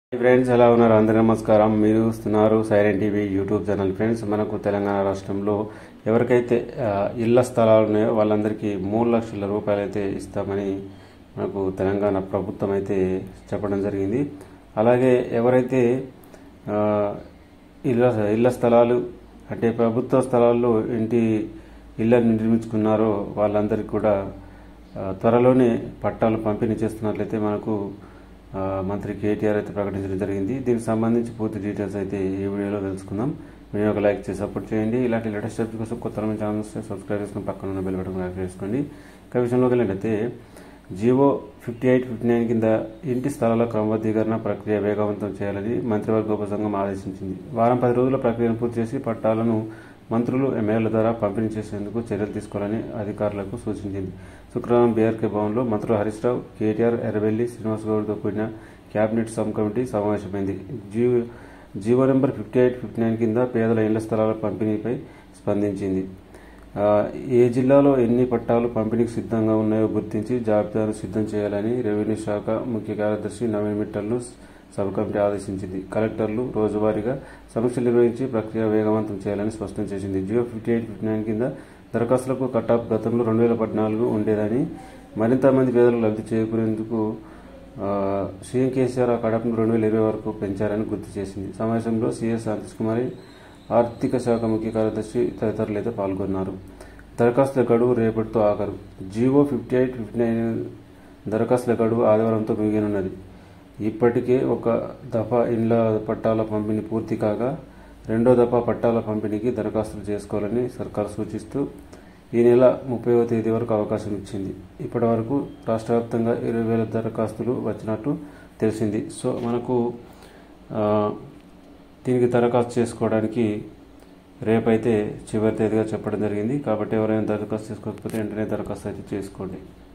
Friends ఎలా ఉన్నారు? అందరూ నమస్కారం. మీరు చూస్తున్నారు silent TV YouTube channel. Friends, మనకు తెలంగాణ రాష్ట్రంలో ఎవరికైతే ఇళ్ల స్థలాలు ఉన్నాయో వాళ్ళందరికీ 3 లక్షల రూపాయలు అయితే ఇస్తామని మనకు తెలంగాణ ప్రభుత్వం అయితే చెప్పడం జరిగింది. అలాగే ఎవరైతే ఇళ్ల స్థలాలు అంటే ప్రభుత్వ స్థలాల్లో ఇళ్లను నిర్మించుకున్నారో వాళ్ళందరికీ కూడా త్వరలోనే పట్టాలు పంపిణీ చేస్తున్నట్లయితే మనకు మంత్రి కేటీఆర్ అయితే ప్రకటించడం జరిగింది. దీనికి సంబంధించి పూర్తి డీటెయిల్స్ అయితే ఈ వీడియోలో తెలుసుకుందాం. వీడియోకి లైక్ చేసి సపోర్ట్ చేయండి. ఇలాంటి లేటెస్ట్ అప్డేట్స్ కోసం కొత్త ఛానల్స్ సబ్స్క్రైబ్ చేసుకుని పక్కన ఉన్న బెల్ బటన్ యాక్టివేట్ చేసుకోండి. ఇక విషయంలోకి వెళ్ళినట్లయితే జివో 5859 కింద ఇంటి స్థలాల క్రమబద్ధీకరణ ప్రక్రియ వేగవంతం చేయాలని మంత్రివర్గ ఉపసంఘం ఆదేశించింది. వారం 10 రోజుల ప్రక్రియను పూర్తి చేసి పట్టాలను మంత్రులు, ఎమ్మెల్యేల ద్వారా పంపిణీ చేసేందుకు చర్యలు తీసుకోవాలని అధికారులకు సూచించింది. శుక్రవారం బీఆర్కే భవన్లో మంత్రులు హరీష్ రావు, కేటీఆర్, ఎర్రబెల్లి శ్రీనివాస్ గౌడ్తో కూడిన కేబినెట్ సబ్ కమిటీ సమావేశమైంది. జీవో నెంబర్ 5859 కింద పేదల ఇళ్ల స్థలాల పంపిణీపై స్పందించింది. ఏ జిల్లాలో ఎన్ని పట్టాలు పంపిణీకి సిద్ధంగా ఉన్నాయో గుర్తించి జాబితాను సిద్ధం చేయాలని రెవెన్యూ శాఖ ముఖ్య కార్యదర్శి నవీన్ మిట్టల్ను సబ్ కమిటీ ఆదేశించింది. కలెక్టర్లు రోజువారీగా సమీక్షలు నిర్వహించి ప్రక్రియ వేగవంతం చేయాలని స్పష్టం చేసింది. జియో 5859 కింద దరఖాస్తులకు కటాఫ్ గతంలో 2014 ఉండేదని, మరింత మంది పేదలకు లబ్ధి చేకూరేందుకు సీఎం కేసీఆర్ ఆ కటాఫ్ను 2020 వరకు పెంచారని గుర్తు చేసింది. సమావేశంలో సీఎస్ శాంతిష్ కుమారి, ఆర్థిక శాఖ ముఖ్య కార్యదర్శి తదితరులైతే పాల్గొన్నారు. దరఖాస్తుల గడువు రేపటితో ఆఖరు. జియో 5859 దరఖాస్తుల గడువు ఆదివారంతో ముగియనున్నది. ఇప్పటికే ఒక దఫా ఇండ్ల పట్టాల పంపిణీ పూర్తి కాగా రెండో దఫా పట్టాల పంపిణీకి దరఖాస్తులు చేసుకోవాలని సర్కారు సూచిస్తూ ఈ నెల 30వ తేదీ వరకు అవకాశం ఇచ్చింది. ఇప్పటి వరకు రాష్ట్ర వ్యాప్తంగా 20,000 దరఖాస్తులు వచ్చినట్టు తెలిసింది. సో మనకు దీనికి దరఖాస్తు చేసుకోవడానికి రేపైతే చివరి తేదీగా చెప్పడం జరిగింది. కాబట్టి ఎవరైనా దరఖాస్తు చేసుకోకపోతే వెంటనే దరఖాస్తు అయితే చేసుకోండి.